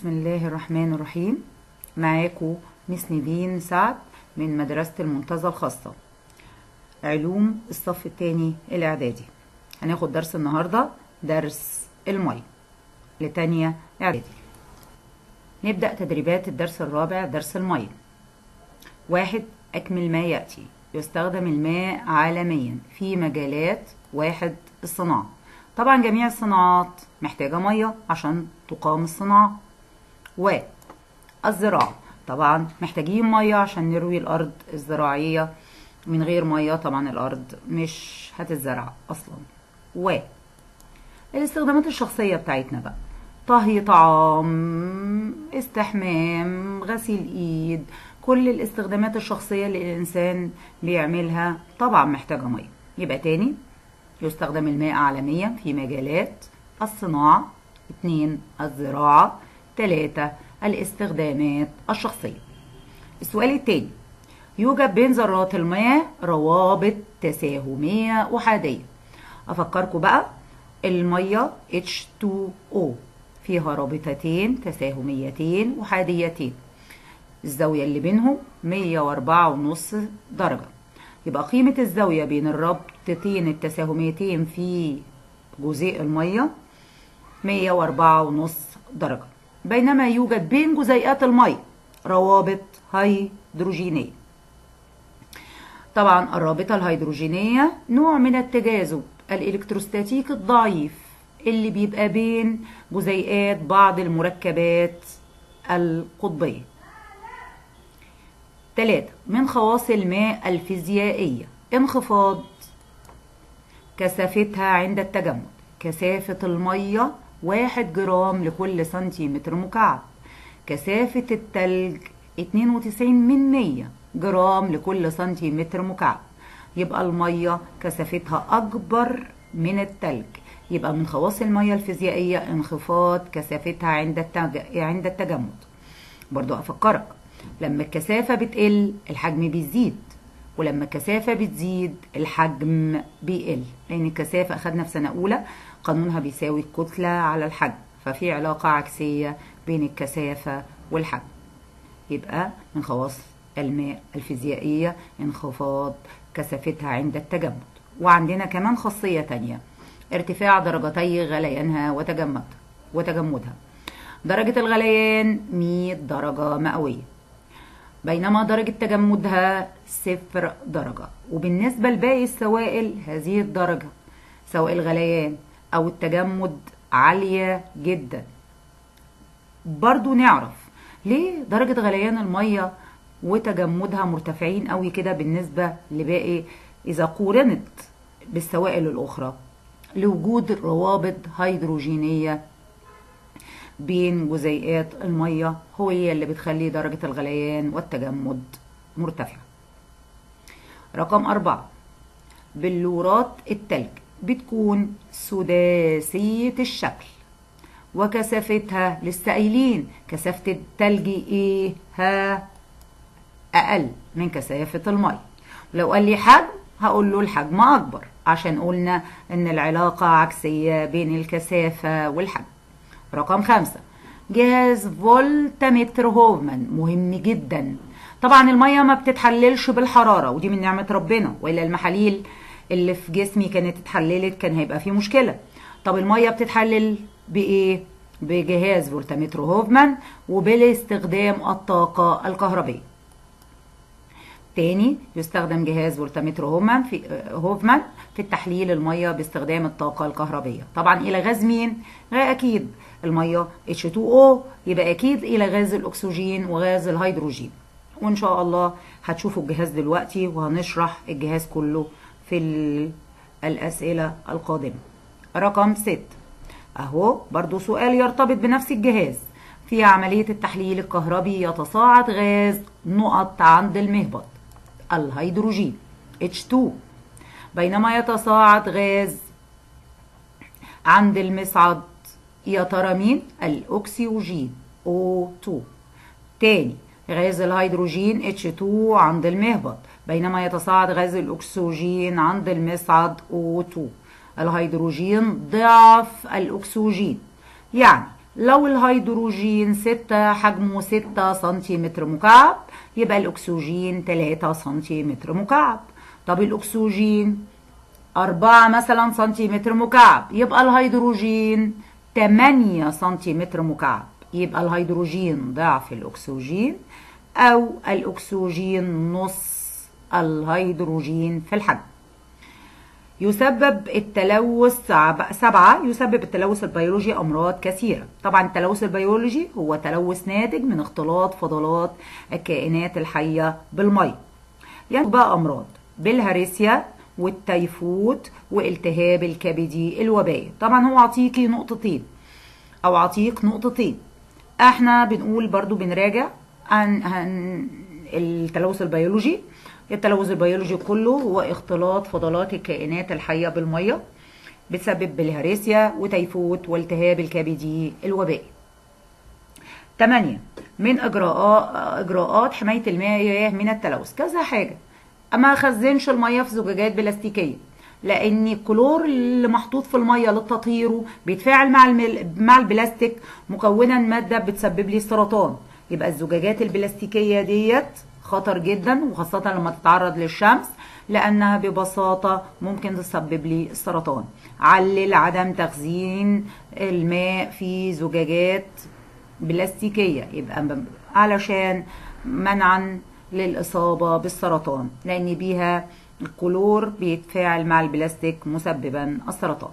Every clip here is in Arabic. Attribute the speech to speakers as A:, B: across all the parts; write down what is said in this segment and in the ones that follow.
A: بسم الله الرحمن الرحيم. معاكم مس نيفين سعد من مدرسة المنتزه الخاصة، علوم الصف الثاني الإعدادي. هناخد درس النهاردة درس المي لتانية إعدادي. نبدأ تدريبات الدرس الرابع درس المي. 1. أكمل ما يأتي. يستخدم الماء عالميا في مجالات 1. الصناعة. طبعا جميع الصناعات محتاجة مية عشان تقام الصناعة. والزراعة طبعا محتاجين مية عشان نروي الأرض الزراعية، من غير مية طبعا الأرض مش هتتزرع أصلا. والاستخدامات الشخصية بتاعتنا بقى: طهي طعام، استحمام، غسيل ايد، كل الاستخدامات الشخصية اللي الإنسان بيعملها طبعا محتاجة مية. يبقى تاني: يستخدم الماء عالميا في مجالات الصناعة. 2. الزراعة. 3. الاستخدامات الشخصية. السؤال التاني: يوجد بين ذرات الماء روابط تساهمية أحادية. أفكركم بقى، المية H2O فيها رابطتين تساهميتين أحاديتين، الزاوية اللي بينهم 104.5 درجة. يبقى قيمة الزاوية بين الرابطتين التساهميتين في جزيء المية 104.5 درجة. بينما يوجد بين جزيئات المية روابط هيدروجينية. طبعا الرابطة الهيدروجينية نوع من التجاذب الإلكتروستاتيكي الضعيف اللي بيبقى بين جزيئات بعض المركبات القطبية. 3. من خواص الماء الفيزيائية: انخفاض كثافتها عند التجمد. كثافة المية 1 جرام لكل سنتيمتر مكعب. كثافة التلج 92 جرام لكل سنتيمتر مكعب. يبقى المية كثافتها أكبر من التلج. يبقى من خواص المية الفيزيائية انخفاض كثافتها عند التجمد. برضو أفكرك، لما الكثافة بتقل الحجم بيزيد، ولما الكثافة بتزيد الحجم بيقل، لأن الكثافة أخدنا في سنة أولى قانونها بيساوي الكتلة على الحجم، ففي علاقة عكسية بين الكثافة والحجم. يبقى من خواص الماء الفيزيائية انخفاض كثافتها عند التجمد. وعندنا كمان خاصية تانية: ارتفاع درجتي غليانها وتجمدها. درجة الغليان 100 درجة مئوية، بينما درجة تجمدها 0 درجة. وبالنسبة لباقي السوائل هذه الدرجة سواء الغليان أو التجمد عالية جدا. برضو نعرف ليه درجة غليان المية وتجمدها مرتفعين قوي كده بالنسبة لباقي إذا قورنت بالسوائل الأخرى: لوجود روابط هيدروجينية بين جزيئات المية هي اللي بتخلي درجة الغليان والتجمد مرتفعة. رقم 4: بلورات التلج بتكون سداسية الشكل، وكثافتها لسه قايلين كثافة التلج ايه؟ أقل من كثافة المية. لو قال لي حجم هقول له الحجم أكبر، عشان قلنا إن العلاقة عكسية بين الكثافة والحجم. رقم 5: جهاز فولتمتر هوفمان مهم جدا. طبعا المية ما بتتحللش بالحرارة، ودي من نعمة ربنا، وإلا المحاليل اللي في جسمي كانت اتحللت كان هيبقى فيه مشكلة. طب المية بتتحلل بإيه؟ بجهاز فولتمتر هوفمان وبالاستخدام الطاقة الكهربية. تاني: يستخدم جهاز فولتمتر هوفمان في التحليل المية باستخدام الطاقة الكهربية. طبعا إلى غاز مين؟ أكيد المية H2O، يبقى أكيد إلى غاز الأكسجين وغاز الهيدروجين. وإن شاء الله هتشوفوا الجهاز دلوقتي وهنشرح الجهاز كله في الأسئلة القادمة. رقم 6: أهو برضو سؤال يرتبط بنفس الجهاز. في عملية التحليل الكهربي يتصاعد غاز نقط عند المهبط الهيدروجين H2، بينما يتصاعد غاز عند المصعد يا ترى مين؟ الأكسجين O2. تاني: غاز الهيدروجين H2 عند المهبط، بينما يتصاعد غاز الأكسجين عند المصعد O2. الهيدروجين ضعف الأكسجين، يعني لو الهيدروجين 6 حجمه 6 سنتيمتر مكعب يبقى الأكسجين 3 سنتيمتر مكعب. طب الأكسجين 4 مثلا سنتيمتر مكعب يبقى الهيدروجين 8 سنتيمتر مكعب. يبقى الهيدروجين ضعف الأكسجين أو الأكسجين نص الهيدروجين في الحجم. يسبب التلوث 7 يسبب التلوث البيولوجي أمراض كثيرة. طبعا التلوث البيولوجي هو تلوث ناتج من اختلاط فضلات الكائنات الحية بالمية. يعني بقى أمراض بالهارسيا والتيفود والتهاب الكبدي الوبائي. طبعا هو عطيكي نقطتين أو عطيك نقطتين. احنا بنقول برضو بنراجع عن التلوث البيولوجي. التلوث البيولوجي كله هو اختلاط فضلات الكائنات الحية بالمية بتسبب بالهارسيا وتيفود والتهاب الكبدي الوبائي. 8 من إجراءات حماية المياه من التلوث كذا حاجة. ما أخزنش المياه في زجاجات بلاستيكية، لأن الكلور اللي محطوط في المياه لتطهيره بيتفاعل مع البلاستيك مكونا مادة بتسبب لي السرطان. يبقى الزجاجات البلاستيكية ديت خطر جدا، وخاصة لما تتعرض للشمس، لأنها ببساطة ممكن تسبب لي السرطان. علل عدم تخزين الماء في زجاجات بلاستيكية، يبقى علشان منعا للإصابة بالسرطان، لأن بيها الكلور بيتفاعل مع البلاستيك مسببا السرطان.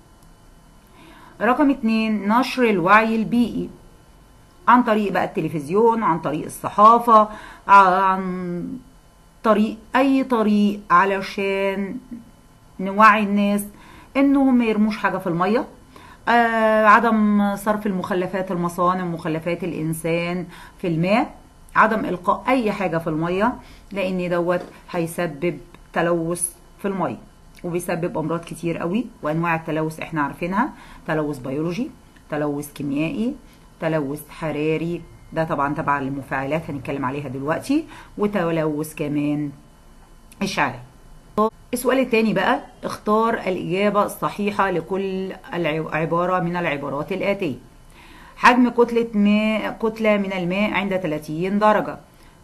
A: رقم 2 نشر الوعي البيئي عن طريق بقى التلفزيون، عن طريق الصحافة، عن طريق أي طريق علشان نوعي الناس إنهم ما يرموش حاجة في المية. عدم صرف المخلفات المصانع ومخلفات الإنسان في الماء. عدم إلقاء أي حاجة في المية، لأن دوت هيسبب تلوث في المية وبيسبب أمراض كتير قوي. وأنواع التلوث إحنا عارفينها: تلوث بيولوجي، تلوث كيميائي، تلوث حراري، ده طبعا تبع المفاعلات هنتكلم عليها دلوقتي، وتلوث كمان إشعاعي. السؤال التاني بقى: اختار الإجابة الصحيحة لكل عبارة من العبارات الآتية. حجم كتلة من الماء عند 30 درجة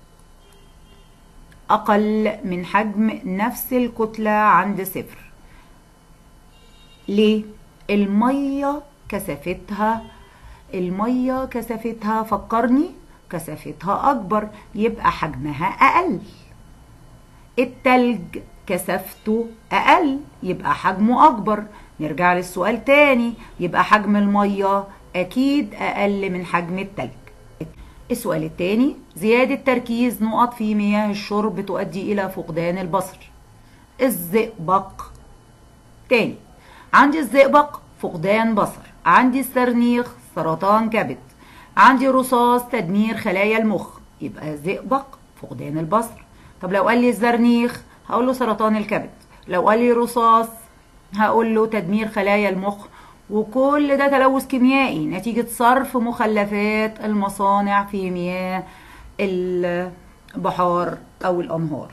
A: أقل من حجم نفس الكتلة عند 0. ليه؟ المية كثافتها فكرني كثافتها أكبر، يبقى حجمها أقل. التلج كثافته أقل، يبقى حجمه أكبر. نرجع للسؤال تاني، يبقى حجم المية أكيد أقل من حجم التلج. السؤال التاني: زيادة تركيز نقط في مياه الشرب تؤدي إلى فقدان البصر. الزئبق. تاني، عندي الزئبق فقدان بصر، عندي السرنيخ سرطان كبد، عندي رصاص تدمير خلايا المخ. يبقى زئبق فقدان البصر. طب لو قال لي الزرنيخ هقول له سرطان الكبد، لو قال لي رصاص هقول له تدمير خلايا المخ. وكل ده تلوث كيميائي نتيجة صرف مخلفات المصانع في مياه البحار أو الأنهار.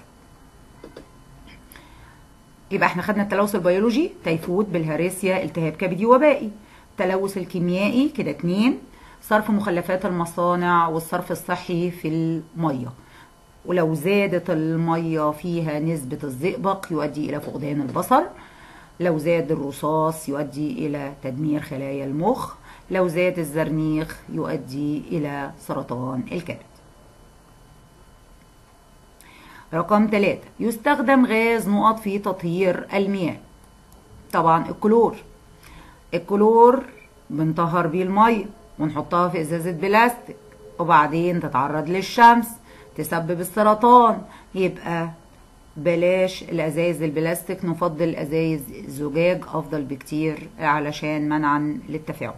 A: يبقى احنا خدنا التلوث البيولوجي: تيفود، بالهارسيا، التهاب كبدي وبائي. التلوث الكيميائي كده 2: صرف مخلفات المصانع والصرف الصحي في المية. ولو زادت المية فيها نسبة الزئبق يؤدي إلى فقدان البصر. لو زاد الرصاص يؤدي إلى تدمير خلايا المخ. لو زاد الزرنيخ يؤدي إلى سرطان الكبد. رقم 3: يستخدم غاز نقط في تطهير المياه. طبعا الكلور بنطهر بيه المية ونحطها في ازازة بلاستيك وبعدين تتعرض للشمس تسبب السرطان. يبقى بلاش الازايز البلاستيك، نفضل ازايز الزجاج افضل بكتير علشان منعا للتفاعل.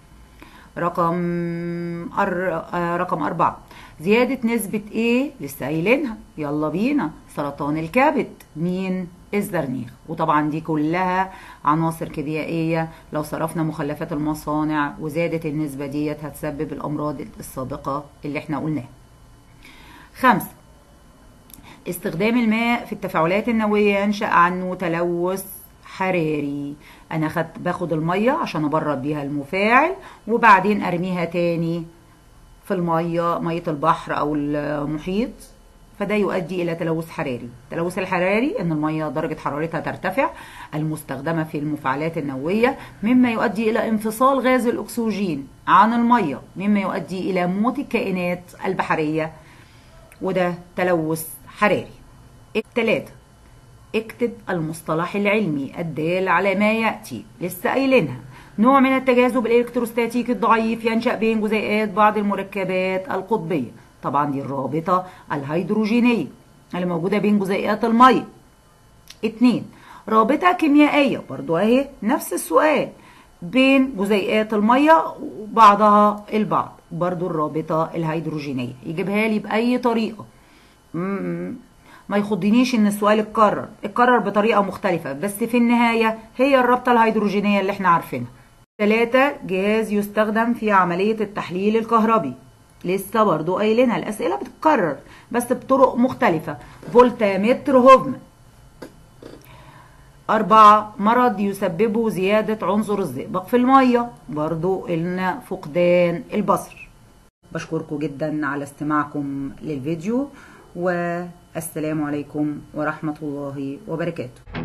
A: رقم 4: زيادة نسبة ايه؟ لسه قايلينها، يلا بينا، سرطان الكبد. مين؟ الزرنيخ. وطبعا دي كلها عناصر كيميائية، لو صرفنا مخلفات المصانع وزادت النسبة ديت هتسبب الأمراض السابقة اللي احنا قلناها. 5: استخدام الماء في التفاعلات النووية ينشأ عنه تلوث حراري. انا باخد الميه عشان ابرد بيها المفاعل وبعدين ارميها تاني في ميه البحر او المحيط، فده يؤدي الى تلوث حراري. التلوث الحراري ان الميه درجه حرارتها ترتفع المستخدمه في المفاعلات النوويه، مما يؤدي الى انفصال غاز الاكسجين عن الميه، مما يؤدي الى موت الكائنات البحريه، وده تلوث حراري. 3. اكتب المصطلح العلمي الدال على ما يأتي. لسه قايلينها. نوع من التجاذب الإلكتروستاتيكي الضعيف ينشأ بين جزيئات بعض المركبات القطبية. طبعا دي الرابطة الهيدروجينية اللي موجودة بين جزيئات المية. 2. رابطة كيميائية، برضو اهي نفس السؤال، بين جزيئات المية وبعضها البعض، برضو الرابطة الهيدروجينية. يجيبها لي بأي طريقة، ما يخضنيش ان السؤال اتكرر بطريقة مختلفة، بس في النهاية هي الرابطة الهيدروجينية اللي احنا عارفينها. 3. جهاز يستخدم في عملية التحليل الكهربي. لسه برضو قايلينها، الأسئلة بتتكرر بس بطرق مختلفة. فولتامتر هوفمان. 4. مرض يسببه زيادة عنصر الزئبق في المية، برضو قلنا فقدان البصر. بشكركم جدا على استماعكم للفيديو، والسلام عليكم ورحمة الله وبركاته.